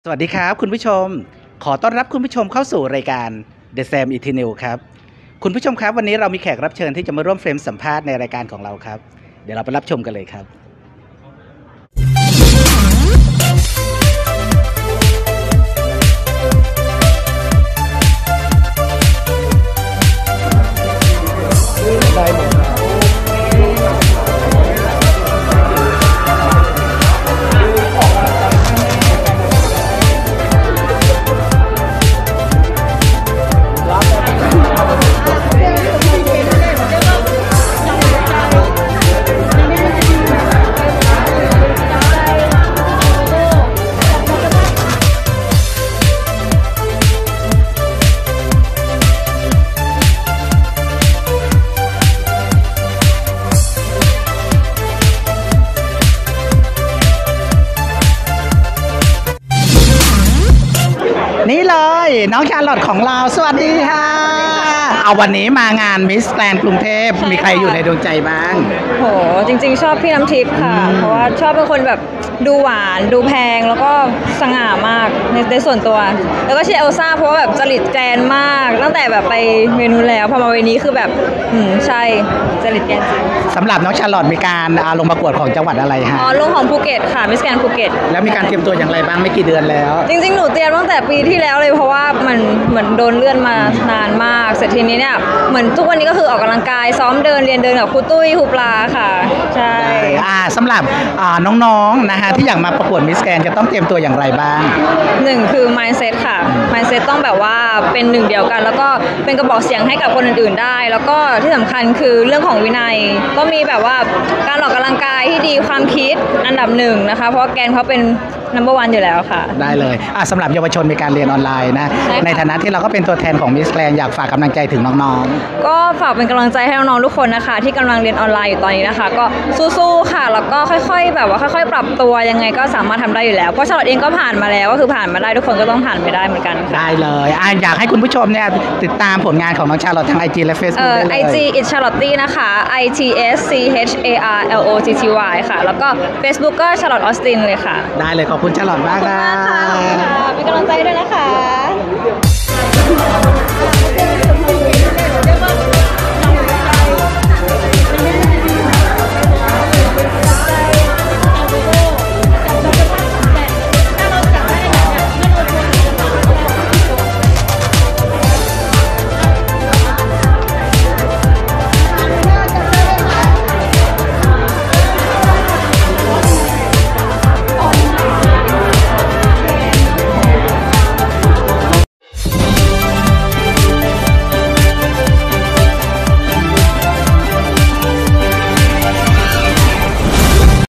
สวัสดีครับคุณผู้ชมขอต้อนรับคุณผู้ชมเข้าสู่รายการ The Sam Eternal ครับคุณผู้ชมครับวันนี้เรามีแขกรับเชิญที่จะมาร่วมเฟรมสัมภาษณ์ในรายการของเราครับเดี๋ยวเราไปรับชมกันเลยครับได้หมดนี่เลยน้องชาร์ลอตของเราสวัสดีค่ะเอาวันนี้มางานมิสแกรนด์กรุงเทพมีใครอยู่ในดวงใจบ้างโหจริงๆชอบพี่น้ำทิพย์ค่ะเพราะว่าชอบเป็นคนแบบดูหวานดูแพงแล้วก็สง่ามากในส่วนตัวแล้วก็เชียร์เอลซ่าเพราะว่าแบบจริตแกรนมากตั้งแต่แบบไปเวนูแล้วพอมาเวนี้คือแบบใช่จริตแกรนจริงสำหรับน้องชาร์ลอตมีการลงประกวดของจังหวัดอะไรฮะลงของภูเก็ตค่ะมิสแกรนภูเก็ตแล้วมีการเตรียมตัวอย่างไรบ้างไม่กี่เดือนแล้วจริงๆหนูเตรียมตั้งแต่ปีที่แล้วเลยเพราะว่ามันเหมือนโดนเลื่อนมานานมากเสร็จทีนี้เนี่ยเหมือนทุกวันนี้ก็คือออกกำลังกายซ้อมเดินเรียนเดินกับครูตุ้ยครูปลาค่ะใช่สำหรับน้องๆนะฮะที่อยากมาประกวดมิสแกรนจะต้องเตรียมตัวอย่างไรบ้างหนึ่งคือ mindset ค่ะ mindset ต้องแบบว่าเป็นหนึ่งเดียวกันแล้วก็เป็นกระบอกเสียงให้กับคนอื่นๆได้แล้วก็ที่สำคัญคือเรื่องของวินัยก็มีแบบว่าการออกกำลังกายที่ดีความคิดอันดับหนึ่งนะคะเพราะแกนเขาเป็นnumber one อยู่แล้วค่ะได้เลยสำหรับเยาวชนมีการเรียนออนไลน์นะในฐานะที่เราก็เป็นตัวแทนของมิสแกรนอยากฝากกำลังใจถึงน้องๆก็ฝากเป็นกำลังใจให้น้องๆทุกคนนะคะที่กำลังเรียนออนไลน์อยู่ตอนนี้นะคะก็สู้ๆค่ะแล้วก็ค่อยๆแบบว่าค่อยๆปรับตัวยังไงก็สามารถทำได้อยู่แล้วเพราะชาลอตเองก็ผ่านมาแล้วก็คือผ่านมาได้ทุกคนก็ต้องผ่านไปได้เหมือนกันได้เลยอยากให้คุณผู้ชมเนี่ยติดตามผลงานของน้องชาลอตทาง IG และ Facebook ได้เลย IG it's Charlotte นะคะ ITSCHARLOTTY ค่ะแล้วก็ Facebook ก็ Charlotte Austin เลยค่ะได้เลยขอบคุณชาลอตมากค่ะเป็นกำลังใจด้วยนะคะ